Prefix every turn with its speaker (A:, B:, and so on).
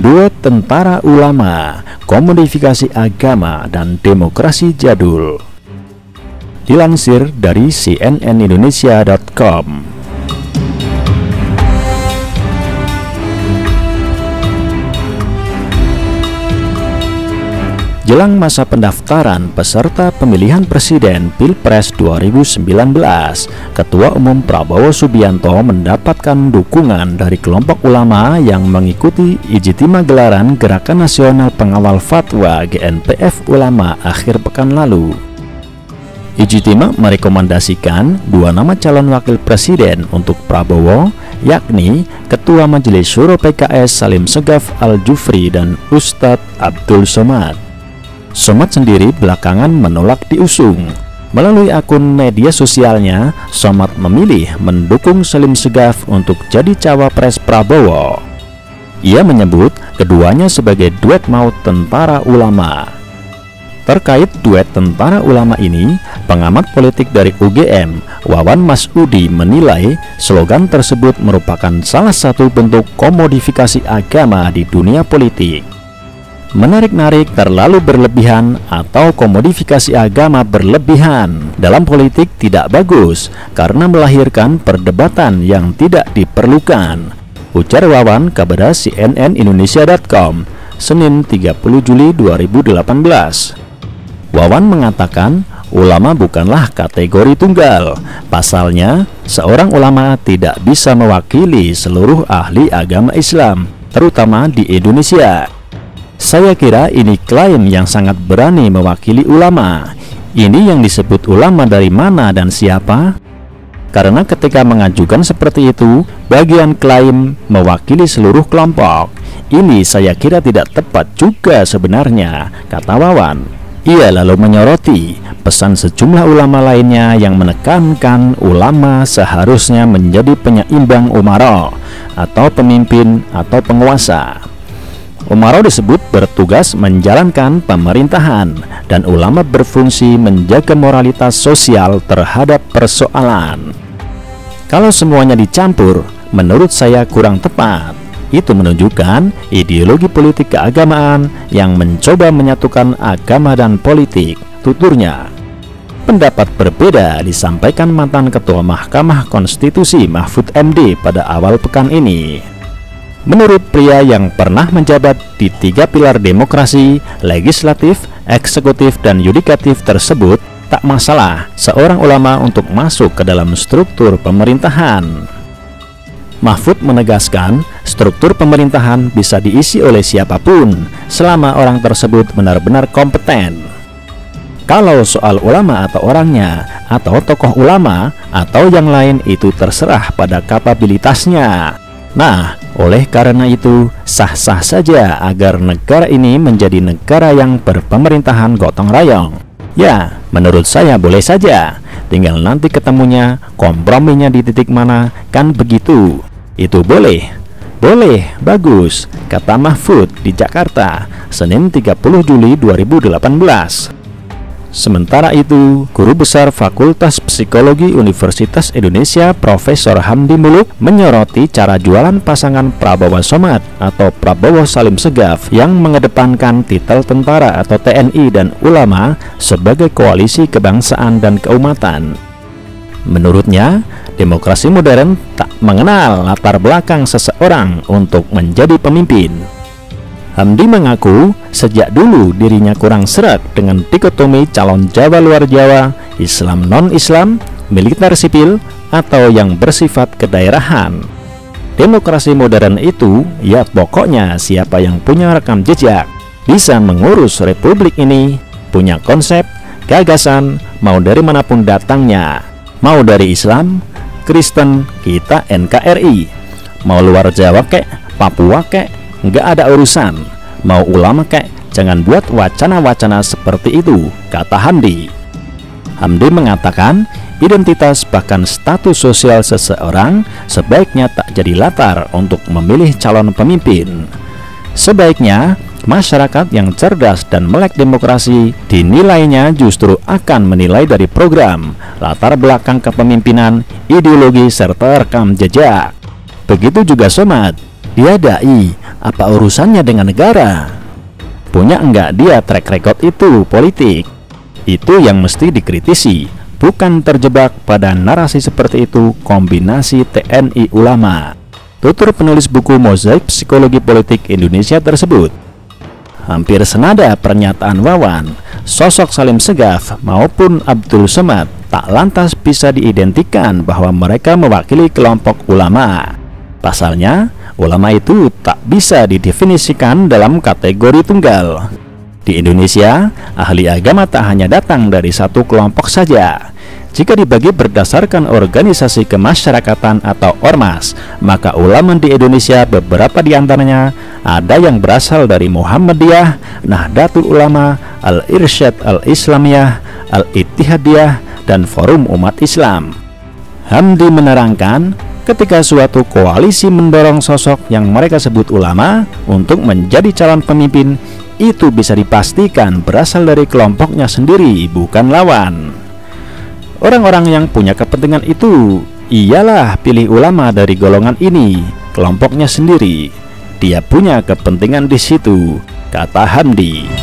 A: Duet tentara ulama, komodifikasi agama dan demokrasi jadul. Dilansir dari cnnindonesia.com. Jelang masa pendaftaran peserta pemilihan presiden Pilpres 2019, Ketua Umum Prabowo Subianto mendapatkan dukungan dari kelompok ulama yang mengikuti ijtima gelaran Gerakan Nasional Pengawal Fatwa GNPF Ulama akhir pekan lalu. Ijtima merekomendasikan dua nama calon wakil presiden untuk Prabowo, yakni Ketua Majelis Syuro PKS Salim Segaf Al-Jufri dan Ustadz Abdul Somad. Somad sendiri belakangan menolak diusung. Melalui akun media sosialnya, Somad memilih mendukung Salim Segaf untuk jadi cawapres Prabowo. Ia menyebut keduanya sebagai duet maut tentara ulama. Terkait duet tentara ulama ini, pengamat politik dari UGM, Wawan Masudi, menilai slogan tersebut merupakan salah satu bentuk komodifikasi agama di dunia politik. Menarik-narik terlalu berlebihan atau komodifikasi agama berlebihan dalam politik tidak bagus karena melahirkan perdebatan yang tidak diperlukan, ujar Wawan kepada cnnindonesia.com Senin 30 Juli 2018. Wawan mengatakan ulama bukanlah kategori tunggal. Pasalnya, seorang ulama tidak bisa mewakili seluruh ahli agama Islam, terutama di Indonesia. Saya kira ini klaim yang sangat berani mewakili ulama. Ini yang disebut ulama dari mana dan siapa? Karena ketika mengajukan seperti itu, bagian klaim mewakili seluruh kelompok. Ini saya kira tidak tepat juga sebenarnya, kata Wawan. Ia lalu menyoroti pesan sejumlah ulama lainnya yang menekankan ulama seharusnya menjadi penyeimbang umara atau pemimpin atau penguasa. Umara disebut bertugas menjalankan pemerintahan dan ulama berfungsi menjaga moralitas sosial terhadap persoalan. Kalau semuanya dicampur, menurut saya kurang tepat. Itu menunjukkan ideologi politik keagamaan yang mencoba menyatukan agama dan politik, tuturnya. Pendapat berbeda disampaikan mantan Ketua Mahkamah Konstitusi Mahfud MD pada awal pekan ini. Menurut pria yang pernah menjabat di tiga pilar demokrasi, legislatif, eksekutif, dan yudikatif tersebut, tak masalah seorang ulama untuk masuk ke dalam struktur pemerintahan. Mahfud menegaskan, struktur pemerintahan bisa diisi oleh siapapun selama orang tersebut benar-benar kompeten. Kalau soal ulama atau orangnya, atau tokoh ulama, atau yang lain itu terserah pada kapabilitasnya. Nah, oleh karena itu, sah-sah saja agar negara ini menjadi negara yang berpemerintahan gotong royong. Ya, menurut saya boleh saja. Tinggal nanti ketemunya, komprominya di titik mana, kan begitu. Itu boleh. Boleh, bagus, kata Mahfud di Jakarta, Senin 30 Juli 2018. Sementara itu, Guru Besar Fakultas Psikologi Universitas Indonesia Profesor Hamdi Muluk menyoroti cara jualan pasangan Prabowo Somad atau Prabowo Salim Segaf yang mengedepankan titel tentara atau TNI dan ulama sebagai koalisi kebangsaan dan keumatan. Menurutnya, demokrasi modern tak mengenal latar belakang seseorang untuk menjadi pemimpin. Hamdi mengaku sejak dulu dirinya kurang seret dengan dikotomi calon Jawa luar Jawa, Islam non-Islam, militer sipil, atau yang bersifat kedaerahan. Demokrasi modern itu, ya pokoknya siapa yang punya rekam jejak, bisa mengurus republik ini, punya konsep, gagasan, mau dari manapun datangnya, mau dari Islam, Kristen, kita NKRI, mau luar Jawa kek, Papua kek, nggak ada urusan. Mau ulama kek, jangan buat wacana-wacana seperti itu, kata Hamdi. Hamdi mengatakan identitas bahkan status sosial seseorang sebaiknya tak jadi latar untuk memilih calon pemimpin. Sebaiknya masyarakat yang cerdas dan melek demokrasi dinilainya justru akan menilai dari program, latar belakang kepemimpinan, ideologi, serta rekam jejak. Begitu juga Somad. Dia dai, apa urusannya dengan negara? Punya enggak dia track record itu politik? Itu yang mesti dikritisi, bukan terjebak pada narasi seperti itu kombinasi TNI ulama. Tutur penulis buku Mozaik Psikologi Politik Indonesia tersebut. Hampir senada pernyataan Wawan, sosok Salim Segaf maupun Abdul Somad tak lantas bisa diidentikan bahwa mereka mewakili kelompok ulama. Pasalnya, ulama itu tak bisa didefinisikan dalam kategori tunggal. Di Indonesia, ahli agama tak hanya datang dari satu kelompok saja. Jika dibagi berdasarkan organisasi kemasyarakatan atau ormas, maka ulama di Indonesia beberapa di antaranya ada yang berasal dari Muhammadiyah, Nahdlatul Ulama, Al-Irsyad Al-Islamiyah, Al-Ittihadiyah, dan Forum Umat Islam. Hamdi menerangkan, ketika suatu koalisi mendorong sosok yang mereka sebut ulama untuk menjadi calon pemimpin, itu bisa dipastikan berasal dari kelompoknya sendiri, bukan lawan. Orang-orang yang punya kepentingan itu ialah pilih ulama dari golongan ini, kelompoknya sendiri. Dia punya kepentingan di situ, kata Hamdi.